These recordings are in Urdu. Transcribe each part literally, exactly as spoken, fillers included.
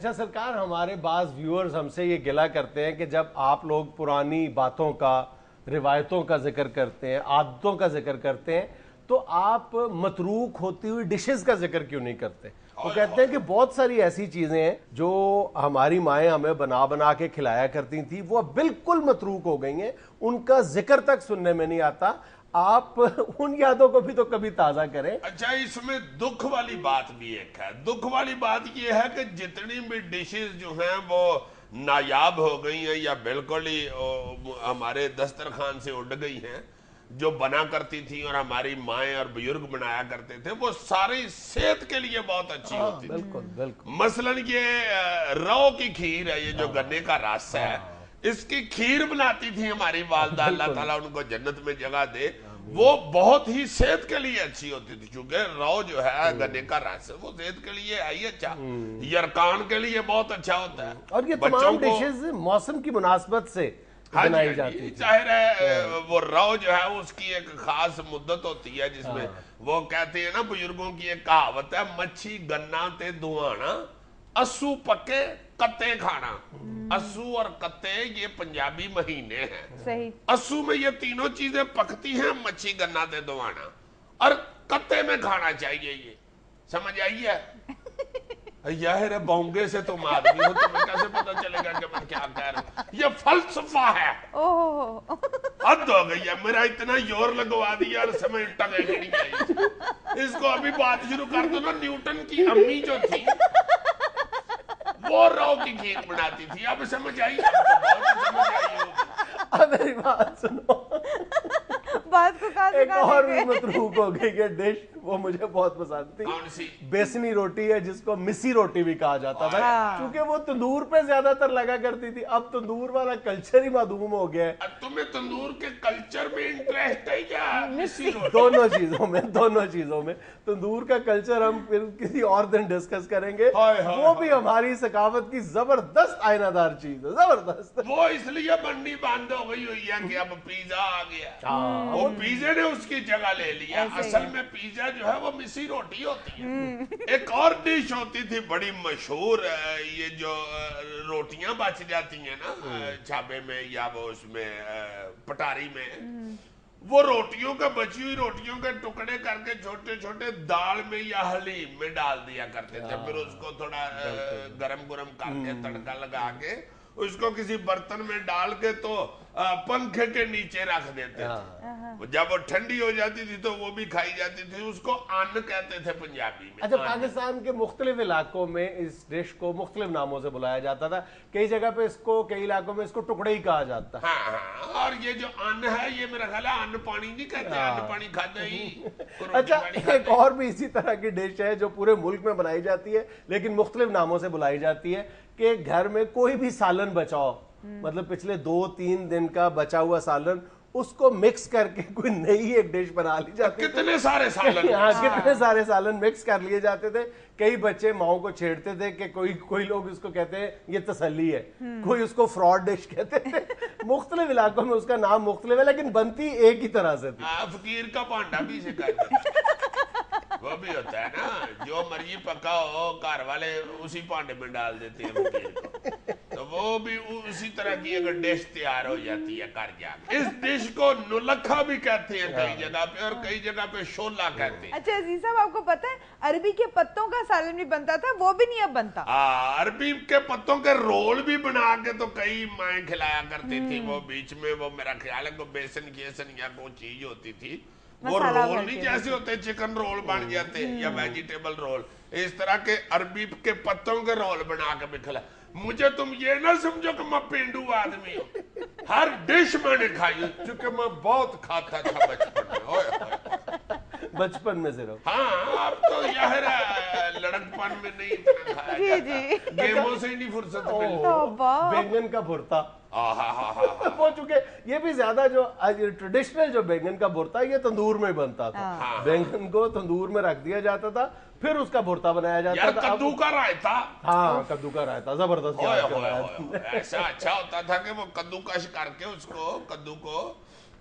اچھا سرکار، ہمارے بعض ویورز ہم سے یہ گلا کرتے ہیں کہ جب آپ لوگ پرانی باتوں کا، روایتوں کا ذکر کرتے ہیں، عادتوں کا ذکر کرتے ہیں، تو آپ متروک ہوتی ہوئی ڈشز کا ذکر کیوں نہیں کرتے؟ وہ کہتے ہیں کہ بہت ساری ایسی چیزیں ہیں جو ہماری مائیں ہمیں بنا بنا کے کھلایا کرتی تھیں، وہ بالکل متروک ہو گئی ہیں، ان کا ذکر تک سننے میں نہیں آتا۔ آپ ان یادوں کو بھی تو کبھی تازہ کریں۔ اچھا، اس میں دکھ والی بات بھی ایک ہے۔ دکھ والی بات یہ ہے کہ جتنی بھی ڈشز جو ہیں وہ نایاب ہو گئی ہیں یا بالکل ہی ہمارے دسترخوان سے اڑ گئی ہیں، جو بنا کرتی تھی اور ہماری مائیں اور بزرگ بنایا کرتے تھے، وہ ساری صحت کے لیے بہت اچھی ہوتی تھی۔ بالکل بالکل۔ مثلا یہ رو کی کھیر ہے، یہ جو گنے کا رس ہے، اس کی کھیر بناتی تھی ہماری والدہ، اللہ تعالیٰ ان کو جنت میں جگہ دے، وہ بہت ہی صحت کے لیے اچھی ہوتی تھی، چونکہ رو جو ہے گنے کا رس ہے وہ صحت کے لیے ہے ہی اچھا، یرکان کے لیے بہت اچھا ہوتا ہے۔ اور یہ تمام ڈشز موسم کی مناسبت سے بنائی جاتی تھی۔ ظاہر ہے وہ رو جو ہے اس کی ایک خاص مدت ہوتی ہے جس میں وہ کہتے ہیں نا، بزرگوں کی ایک کہاوت ہے، مچھی گنا تے دھوانا، اسو پکے کتے کھانا۔ اسو اور کتے یہ پنجابی مہینے ہیں۔ صحیح۔ اسو میں یہ تینوں چیزیں پکتی ہیں، مچھی گنا تے دھوانا، اور کتے میں کھانا چاہیے۔ یہ سمجھ آئی ہے؟ ظاہر ہے بونگے سے تم آدمی ہو، تمہیں کیسے پتا چلے گا کہ میں کیا کہہ رہا ہوں؟ یہ فلسفہ ہے۔ اوہ حد ہو گئی ہے، میرا اتنا زور لگوا دیا اور سمجھ ٹگے گڑی گئی۔ اس کو ابھی بات شروع کر دو نا، نیوٹن کی امی جو تھی وہ رو کی کھیر بناتی تھی۔ اب سمجھ آئی؟ اب تو بہت سمجھ آئی ہوگی۔ اب میری بات سنو، بات کو کہاں سے ایک کہاں اور لے بھی گئے؟ متروک ہو گئی ہے ڈش، وہ مجھے بہت پسند تھی۔ کون سی؟ بیسنی روٹی ہے، جس کو مسی روٹی بھی کہا جاتا تھا، ہاں۔ چونکہ وہ تندور پہ زیادہ تر لگا کرتی تھی۔ اب تندور والا کلچر ہی معدوم ہو گیا ہے۔ اب تمہیں تندور کے کلچر میں انٹرسٹ ہے یا مسی روٹی؟ دونوں چیزوں میں دونوں چیزوں میں تندور کا کلچر ہم پھر کسی اور دن ڈسکس کریں گے۔ ہائے ہائے وہ بھی ہماری ثقافت کی زبردست آئینہ دار چیز ہے، زبردست۔ وہ اس لیے بننی بند ہو گئی ہوئی ہے کہ اب پیزا آ گیا، وہ پیزے نے اس کی جگہ لے لیا۔ اصل میں پیزا جو ہے وہ مسی روٹی ہوتی ہے۔ ایک اور ڈش ہوتی تھی بڑی مشہور، یہ جو روٹیاں بچ جاتی ہیں نا چھابے میں یا وہ اس میں پٹاری میں، وہ روٹیوں کا بچی ہوئی روٹیوں کے ٹکڑے کر کے چھوٹے چھوٹے دال میں یا حلیم میں ڈال دیا کرتے تھے، پھر اس کو تھوڑا گرم گرم کر کے تڑکا لگا کے اس کو کسی برتن میں ڈال کے تو پنکھے کے نیچے رکھ دیتے تھے۔ جب وہ ٹھنڈی ہو جاتی تھی تو وہ بھی کھائی جاتی تھی، اس کو آن کہتے تھے پنجابی میں۔ اچھا، پاکستان کے مختلف علاقوں میں اس ڈش کو مختلف ناموں سے بلایا جاتا تھا، کئی جگہ پہ اس کو، کئی علاقوں میں اس کو ٹکڑے ہی کہا جاتا ہے۔ ہاں ہاں، اور یہ جو ان ہے یہ میرا خیال ہے ان پانی نہیں کہتے، ان پانی کھاتے ہی۔ اچھا، ایک اور بھی اسی طرح کی ڈش ہے جو پورے ملک میں بنائی جاتی ہے لیکن مختلف ناموں سے بلائی جاتی ہے، کہ گھر میں کوئی بھی سالن بچاؤ، مطلب پچھلے دو تین دن کا بچا ہوا سالن، اس کو مکس کر کے کوئی نئی ایک ڈش بنا لی جاتی ہے۔ کتنے سارے سالن، ہاں، کتنے سارے سالن مکس کر لیے جاتے تھے۔ کئی بچے ماؤں کو چھیڑتے تھے کہ کوئی کوئی لوگ اس کو کہتے ہیں یہ تسلی ہے، کوئی اس کو فراڈ ڈش کہتے تھے۔ مختلف علاقوں میں اس کا نام مختلف ہے لیکن بنتی ایک ہی طرح سے تھی۔ فقیر کا پانڈا بھی اسے کہتے ہیں، وہ بھی ہوتا ہے نا، جو مرضی پکا ہو گھر والے اسی پانڈے میں ڈال دیتے ہیں فقیر کو، تو وہ بھی اسی طرح کی اگر ڈش تیار ہو جاتی ہے گھر جا کے۔ اس ڈش کو نلکھا بھی کہتے ہیں کئی جگہ پہ، اور کئی جگہ پہ شولا کہتے ہیں۔ اچھا عزیز صاحب، آپ کو پتا ہے عربی کے پتوں کا سالن بھی بنتا تھا، وہ بھی نہیں اب بنتا۔ عربی کے پتوں کے رول بھی بنا کے تو کئی مائیں کھلایا کرتی تھی، وہ بیچ میں وہ میرا خیال ہے کہ بیسن کی ایسن یا کوئی چیز ہوتی تھی، وہ رول نہیں جیسے ہوتے چکن رول بن جاتے یا ویجیٹیبل رول، اس طرح کے عربی کے پتوں کے رول بنا کے بھی کھلا۔ مجھے تم یہ نہ سمجھو کہ میں پینڈو آدمی ہوں، ہر ڈش میں نے کھائی، چونکہ میں بہت کھاتا تھا بچپن میں۔ ہوئے ہوئے بچپن میں صرف، ہاں، اب تو ظاہر ہے لڑکپن میں نہیں اتنا کھایا جی جاتا، جی، گیموں سے ہی نہیں فرصت ملتی۔ توبہ۔ بینگن کا بھرتا، ہاں ہاں ہاں ہاں، وہ چونکہ یہ بھی زیادہ جو ٹریڈیشنل جو بینگن کا بھرتا یہ تندور میں بنتا تھا، بینگن کو تندور میں رکھ دیا جاتا تھا، پھر اس کا بھرتا بنایا جاتا یار تھا۔ کدو کا رائتا، ہاں، کدو کا رائتا زبردست، ہوئے ہوئے ہوئے، ایسا اچھا ہوتا تھا کہ وہ کدو کش کر کے اس کو، کدو کو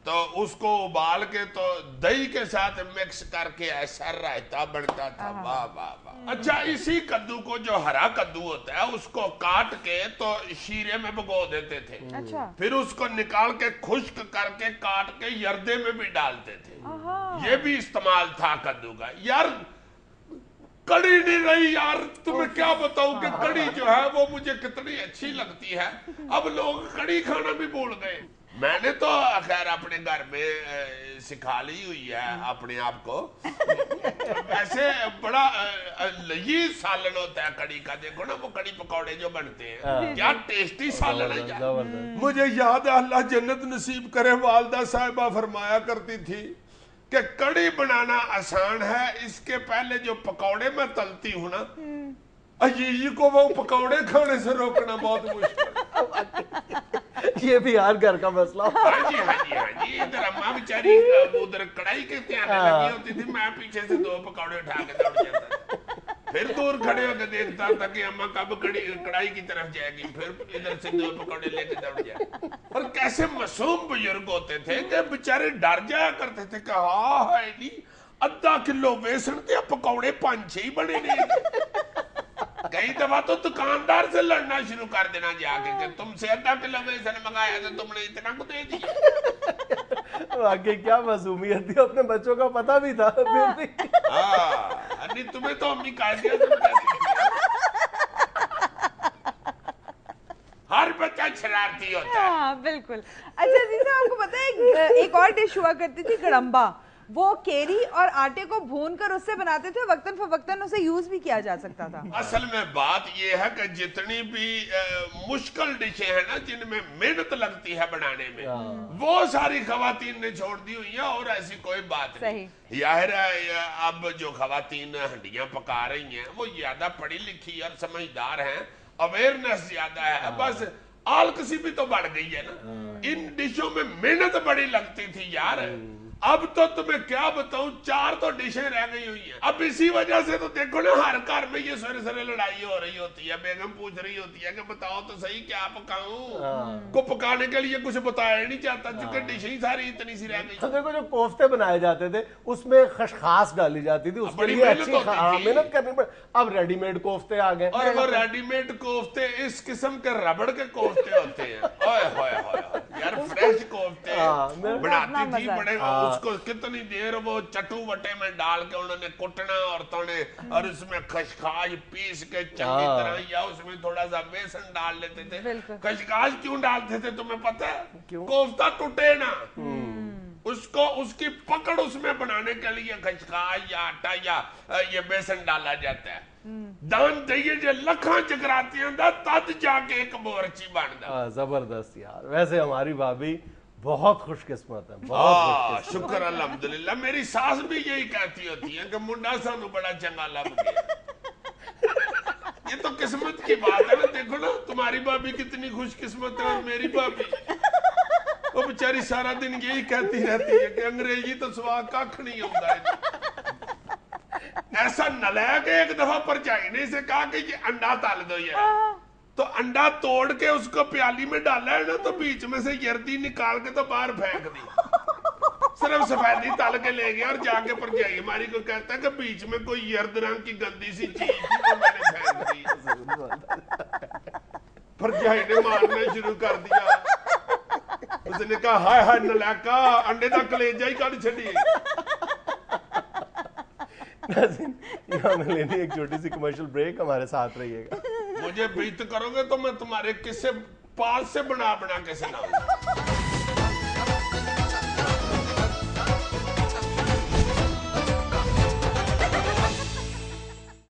تو اس کو ابال کے تو دہی کے ساتھ مکس کر کے ایسا رائتا بنتا تھا. واہ واہ واہ. اچھا اسی کدو کو جو ہرا کدو ہوتا ہے اس کو کاٹ کے تو شیرے میں بھگو دیتے تھے, پھر اس کو نکال کے خشک کر کے کاٹ کے یردے میں بھی ڈالتے تھے. یہ بھی استعمال تھا کدو کا. یار کڑی نہیں رہی یار, تمہیں کیا بتاؤں کہ کڑی جو ہے وہ مجھے کتنی اچھی لگتی ہے. اب لوگ کڑی کھانا بھی بھول گئے. میں نے تو خیر اپنے گھر میں سکھا لی ہوئی ہے اپنے آپ کو. ویسے بڑا لذیذ سالن ہوتا ہے کڑی کا. دیکھو نا وہ کڑی پکوڑے جو بنتے ہیں, کیا ٹیسٹی سالن ہے. مجھے یاد ہے, اللہ جنت نصیب کرے, والدہ صاحبہ فرمایا کرتی تھی کہ کڑی بنانا آسان ہے, اس کے پہلے جو پکوڑے میں تلتی ہوں نا, عجیجی کو وہ پکوڑے کھانے سے روکنا بہت مشکل. یہ بھی ہر گھر کا مسئلہ. ہاں جی ہاں جی ہاں جی. ادھر اماں بیچاری ادھر کڑھائی کے تیانے لگی ہوتی تھی, میں پیچھے سے دو پکوڑے اٹھا کے دوڑ جاتا تھا. پھر دور کھڑے ہو کے دیکھتا تھا کہ اماں کب کڑھائی کی طرف جائے گی, پھر ادھر سے دو پکوڑے لے کے دوڑ جائے. اور کیسے معصوم بزرگ ہوتے تھے کہ بیچارے ڈر جایا کرتے تھے کہ ہاں ہے نہیں ادھا کلو بیسن تے پکوڑے پانچ ہی بنے نہیں. کئی دفعہ تو دکاندار سے لڑنا شروع کر دینا جا کے کہ تم سے ادھا کلو بیسن منگایا تو تم نے اتنا کو دے دیا. واقعی کیا معصومیت تھی, اپنے بچوں کا پتہ بھی تھا. ہاں نہیں تمہیں تو امی قاضیہ سے بتاتی تھی. ہر بچہ شرارتی ہوتا ہے. ہاں بالکل. اچھا عزیزہ آپ کو پتہ ہے ایک اور ڈش ہوا کرتی تھی گڑمبا, وہ کیری اور آٹے کو بھون کر اس سے بناتے تھے, وقتاً فوقتاً اسے یوز بھی کیا جا سکتا تھا. اصل میں بات یہ ہے کہ جتنی بھی مشکل ڈشیں ہیں نا جن میں محنت لگتی ہے بنانے میں, وہ ساری خواتین نے چھوڑ دی ہوئی ہیں, اور ایسی کوئی بات نہیں. ظاہر ہے اب جو خواتین ہنڈیاں پکا رہی ہیں وہ زیادہ پڑھی لکھی اور سمجھدار ہیں, اویئرنیس زیادہ ہے, بس آل کسی بھی تو بڑھ گئی ہے نا. ان ڈشوں میں محنت بڑی لگتی تھی یار. اب تو تمہیں کیا بتاؤں, چار تو ڈشیں رہ گئی ہوئی ہیں. اب اسی وجہ سے تو دیکھو نا ہر گھر میں یہ سرے سرے لڑائی ہو رہی ہوتی ہے. بیگم پوچھ رہی ہوتی ہے کہ بتاؤ تو صحیح کیا پکاؤں, کو پکانے کے لیے کچھ بتایا ہی نہیں چاہتا چونکہ ڈشیں ساری اتنی سی رہ گئی. دیکھو جو کوفتے بنائے جاتے تھے اس میں خشخاس ڈالی جاتی تھی, اس کے لیے اچھی محنت کرنی پڑتی. اب ریڈی میڈ کوفتے آ گئے, اور وہ ریڈی میڈ کوفتے اس قسم کے ربڑ کے کوفتے ہوتے ہیں. اوئے ہوئے ہوئے یار فریش کوفتے بناتی تھی بڑے, اس کو کتنی دیر وہ چٹو وٹے میں ڈال کے انہوں نے کٹنا عورتوں نے, اور اس میں خشخاش پیس کے چنگی طرح, یا اس میں تھوڑا سا بیسن ڈال لیتے تھے. خشخاش کیوں ڈالتے تھے تمہیں پتہ ہے؟ کوفتہ ٹوٹے نا, اس کو اس کی پکڑ اس میں بنانے کے لیے خشخاش یا آٹا یا یہ بیسن ڈالا جاتا ہے. دان دئیے جو لکھاں چکراتی ہیں دا تد جا کے ایک بورچی بن دا. زبردست یار. ویسے ہماری بھابھی بہت خوش قسمت ہے, بہت شکر الحمدللہ. میری ساس بھی یہی کہتی ہوتی ہے کہ منڈا سانو بڑا چنگا لب گیا. یہ تو قسمت کی بات ہے نا. دیکھو نا تمہاری بھابھی کتنی خوش قسمت ہے, اور میری بھابھی وہ بیچاری سارا دن یہی کہتی رہتی ہے کہ انگریزی تو سوا کھ نہیں ہوتا ہے. ایسا نلائق ایک دفعہ پرچائینے سے کہا کہ یہ انڈا تال دو, یہ تو انڈا توڑ کے اس کو پیالی میں ڈالا ہے نا, تو بیچ میں سے یردی نکال کے تو باہر پھینک دی. صرف سفیدی تل کے لے گیا, اور جا کے پرچائی ہماری کو کہتا ہے کہ بیچ میں کوئی یرد رنگ کی گندی سی چیز تھی وہ میں نے پھینک دی. پرچائی نے مارنا شروع کر دیا. اس نے کہا ہائے ہائے نلائقہ, انڈے دا کلیجہ ہی کاٹ چھڑی. یہاں میں لینی ایک چھوٹی سی کمرشل بریک, ہمارے ساتھ رہیے گا. مجھے بیت کرو گے تو میں تمہارے قصے پاس سے بنا بنا کے سناؤں.